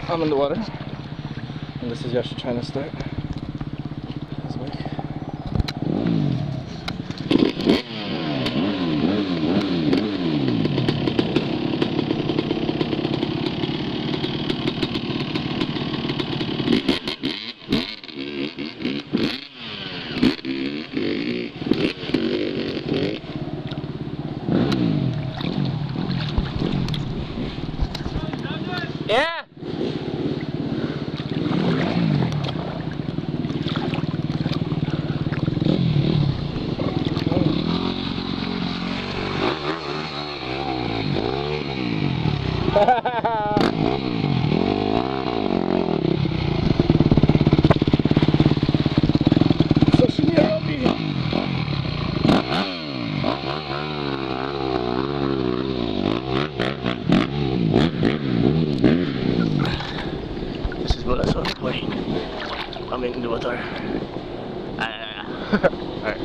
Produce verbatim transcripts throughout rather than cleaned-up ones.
I'm in the water, and this is Yasha trying to start his wake. Yeah! This is what I saw playing. I'm in the water. Alright.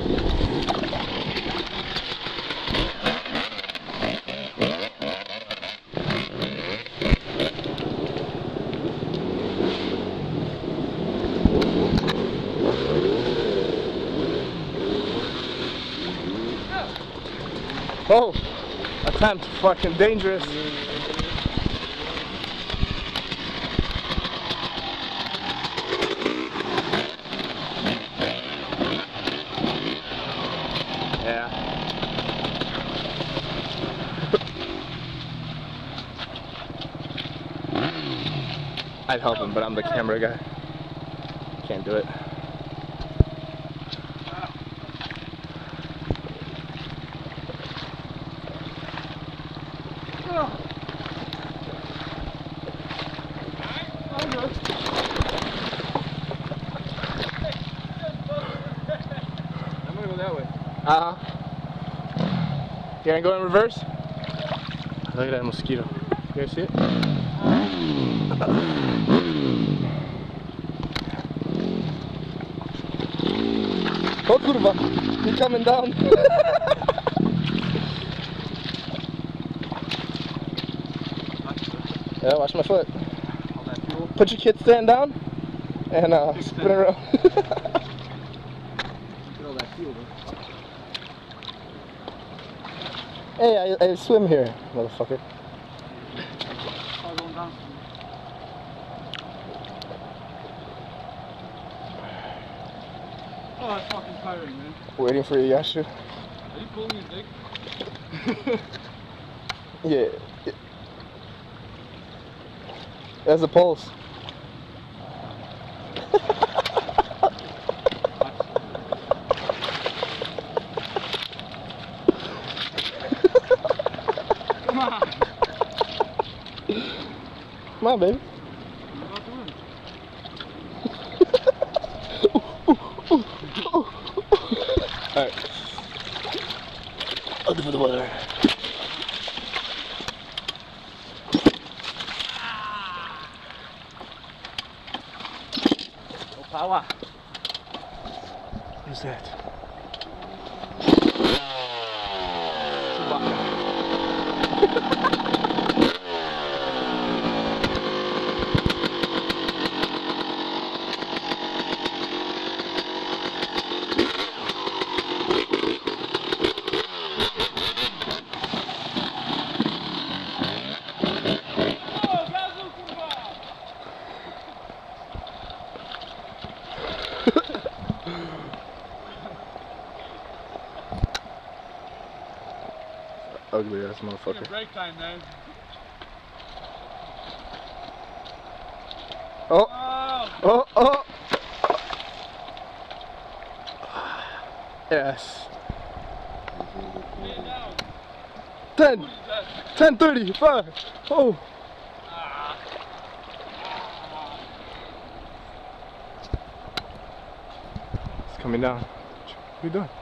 Oh, attempt fucking dangerous. Yeah. I'd help him, but I'm the camera guy. Can't do it. I'm gonna go that way. Uh huh. You gonna go in reverse? Look at that mosquito. You guys see it? Oh kurwa, you coming down? Yeah, watch my foot. All that fuel. Put your kickstand down and uh, spin around. Get all that fuel, bro. Hey, I, I swim here, motherfucker. All going down. Oh, that's fucking tiring, man. Waiting for you, Yasha. Are you pulling your dick? Yeah. There's a pulse. Come on. Come on, baby. You're about to win. Alright. I'll do for the water. Oh, power. Who's that? Ugly ass motherfucker. Break time now. Oh! Oh! Oh! Yes. Ten! Ten thirty! Five! Oh! It's coming down. What are you doing?